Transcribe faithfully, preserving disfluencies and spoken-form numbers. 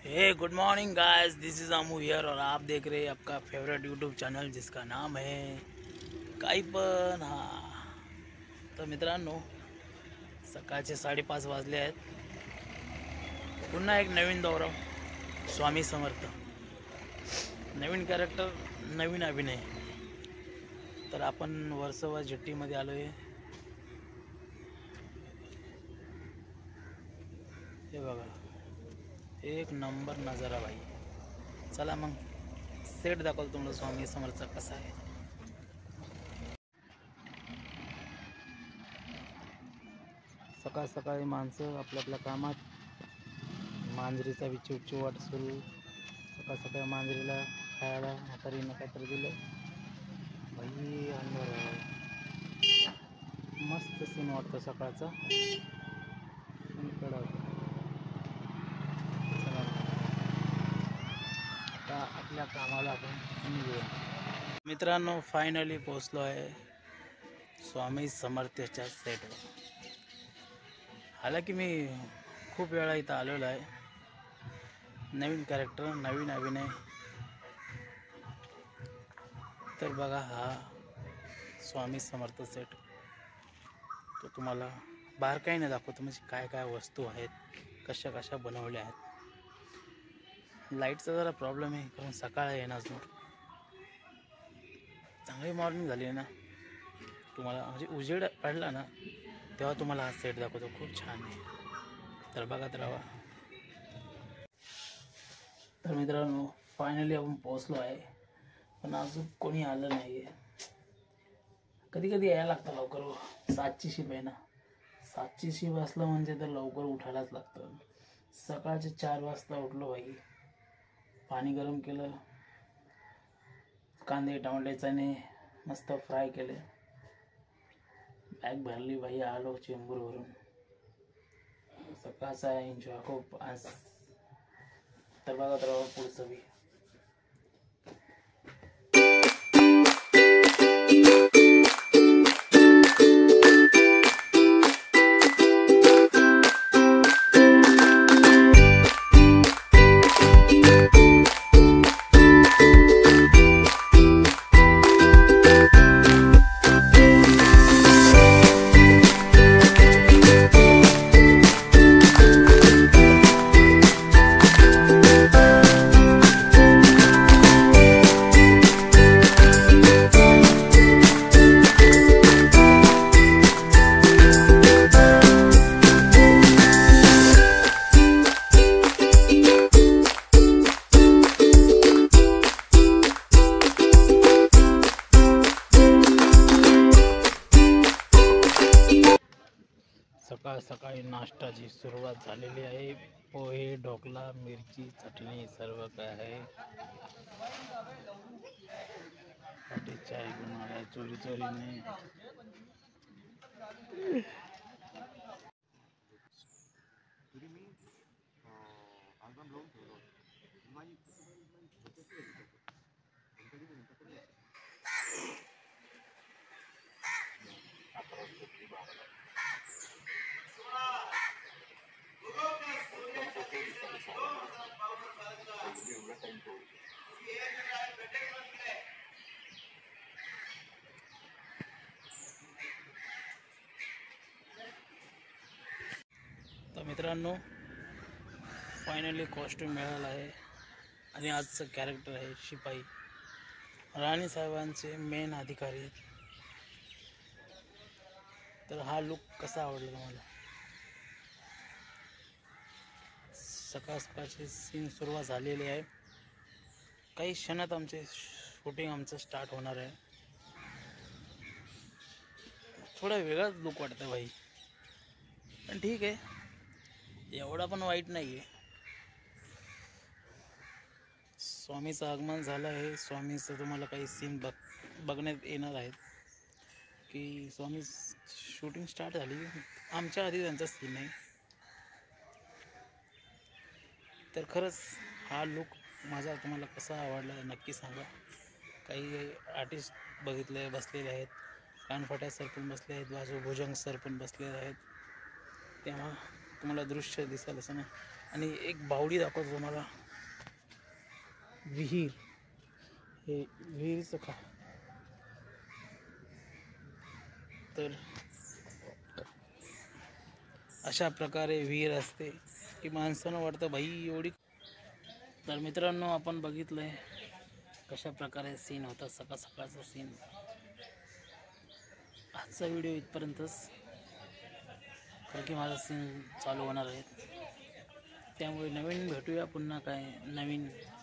हे good morning guys, this is Amu here और आप देख रहे हैं आपका फेवरेट यूट्यूब चॅनल जिसका नाम है काही पण हा। तर मित्रांनो, सकाळचे साडेपाच वाजले आहेत। पुन्हा एक नवीन दौरा, स्वामी समर्थ, नवीन कॅरेक्टर, नवीन अभिनय। तर आपण वर्सोवा जेट्टीमध्ये आलो आहे। हे बघा, एक नंबर नजारा भाई। चला मग सेट दाखवतो तुम्हाला स्वामी समर्थचा कसा आहे। सकाळ सकाळी माणसं आपल्या आपल्या कामात, मांजरीचा विचिवचिवाट सुरू। सकाळ सकाळी मांजरीला खायला म्हातारीनं काहीतरी दिलं भाई। अंधार मस्त सीन वाटतो सकाळचा। आपल्या कामाला आपण निघूया। मित्रांनो, फायनली पोहोचलो आहे स्वामी समर्थच्या सेटवर। हालांकि मी खूप वेळा इथं आलेलो आहे। नवीन कॅरेक्टर, नवीन अभिनय। तर बघा, हा स्वामी समर्थ सेट तो तुम्हाला बारकाईने दाखवतो, म्हणजे काय काय वस्तू आहेत, कशा कशा बनवल्या आहेत। लाईटचा जरा प्रॉब्लेम आहे, कारण सकाळ आहे ना, अजून चांगली मॉर्निंग झाली आहे ना। तुम्हाला म्हणजे उजेड पडला ना तेव्हा तुम्हाला हा सेट दाखवतो, खूप छान आहे। तर बघत राहा। तर मित्रांनो, फायनली आपण पोहोचलो आहे, पण अजून कोणी आलं नाही आहे। कधी कधी यायला लागतं लवकर। सातची शिप आहे ना, सातची शिप असलं म्हणजे तर लवकर उठायलाच लागतं। सकाळचे चार वाजता उठलो भाई, पाणी गरम केलं, कांदे टमाट्याने मस्त फ्राय केले, बॅग भरली भाई, आलो चेंबूरवरून। सकाळचा एन्जॉय खूप आज। तर बघत राहा पुढचं बी। सकाळ सकाळी नाश्त्याची सुरुवात झालेली आहे। पोहे, ढोकला, मिरची, चटणी सर्व काय आहे। चाय घेऊन आलाय चोरी चोरीने। तर मित्रांनो, फायनली कॉस्ट्यूम मिळाला आहे आणि आजचं कॅरेक्टर आहे शिपाई, राणी साहेबांचे मेन अधिकारी। तर हा लुक कसा आवडला तुम्हाला? सकाळ सकाळची सीन सुरुवात झालेली आहे। काही क्षणात आमचे शूटिंग आमचं स्टार्ट होणार आहे। थोडा वेगळाच लुक वाटतं भाई, पण ठीक आहे, एवढा पण वाईट नाही आहे। स्वामीचं आगमन झालं आहे। स्वामीचं तुम्हाला काही सीन बघ बघण्यात येणार आहेत की स्वामी शूटिंग स्टार्ट झाली, आमच्या आधी त्यांचा सीन आहे। तर खरंच हा लुक माझा तुम्हाला कसा आवडला नक्की सांगा। काही आर्टिस्ट बघितले बसलेले आहेत, कानफाट्या सर पण बसले आहेत, बाजू भुजंग सर पण बसलेले आहेत, तेव्हा तुम्हाला दृश्य दिसेल असं ना। आणि एक बावडी दाखवतो तुम्हाला, विहीर. हे विहीरचं का तर अशा प्रकारे विहीर असते की माणसानं वाटतं भाई एवढी. तर मित्रांनो, आपण बघितलंय कशा प्रकारे सीन होता, सकाळ सकाळचा सीन. आजचा व्हिडिओ इथपर्यंतच, कारण की माझा सीन चालू होणार आहे. त्यामुळे नवीन भेटूया पुन्हा काय नवीन